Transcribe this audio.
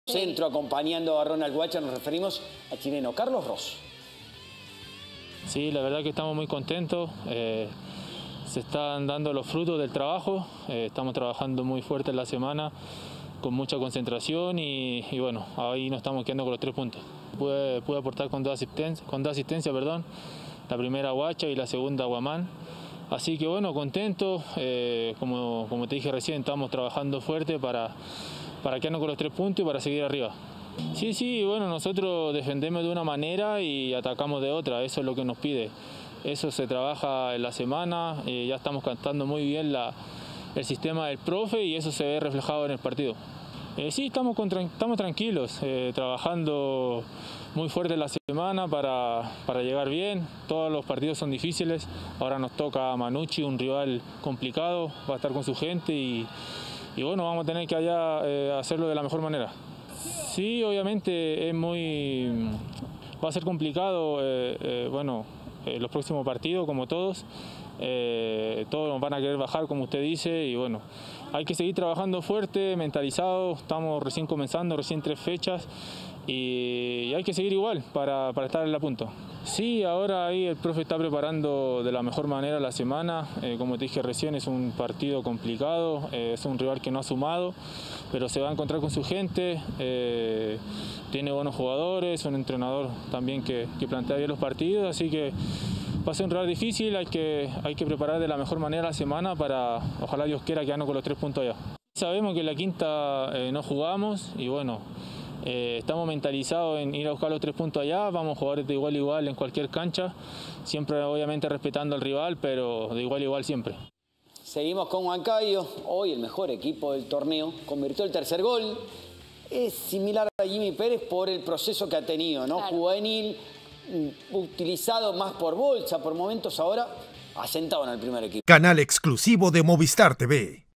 Centro acompañando a Ronald Guacha, nos referimos al chileno Carlos Ros. Sí, la verdad que estamos muy contentos, se están dando los frutos del trabajo, estamos trabajando muy fuerte en la semana, con mucha concentración y bueno, ahí nos estamos quedando con los 3 puntos. Pude aportar con dos asistencias, la primera Guacha y la segunda Guamán. Así que bueno, contento, como te dije recién, estamos trabajando fuerte para quedarnos con los 3 puntos y para seguir arriba. Sí, bueno, nosotros defendemos de una manera y atacamos de otra, eso es lo que nos pide. Eso se trabaja en la semana, ya estamos cantando muy bien el sistema del profe y eso se ve reflejado en el partido. Sí, estamos tranquilos, trabajando muy fuerte en la semana para llegar bien. Todos los partidos son difíciles, ahora nos toca a Manucci, un rival complicado, va a estar con su gente y bueno, vamos a tener que allá hacerlo de la mejor manera. Sí, obviamente va a ser complicado, los próximos partidos, como todos. Todos nos van a querer bajar, como usted dice, y bueno, hay que seguir trabajando fuerte, mentalizados. Estamos recién comenzando, recién 3 fechas, y hay que seguir igual para estar en la punta. Sí, ahora ahí el profe está preparando de la mejor manera la semana. Como te dije recién, es un partido complicado, es un rival que no ha sumado, pero se va a encontrar con su gente, tiene buenos jugadores, un entrenador también que plantea bien los partidos, así que va a ser un rival difícil, hay que preparar de la mejor manera la semana para, ojalá Dios quiera, quedarnos con los 3 puntos allá. Sabemos que en la quinta no jugamos y bueno, estamos mentalizados en ir a buscar los 3 puntos allá, vamos a jugar de igual a igual en cualquier cancha, siempre obviamente respetando al rival, pero de igual a igual siempre. Seguimos con Huancayo, hoy el mejor equipo del torneo, convirtió el 3er gol. Es similar a Jimmy Pérez por el proceso que ha tenido, ¿no? Claro. Juvenil, utilizado más por bolsa, por momentos ahora asentado en el primer equipo. Canal exclusivo de Movistar TV.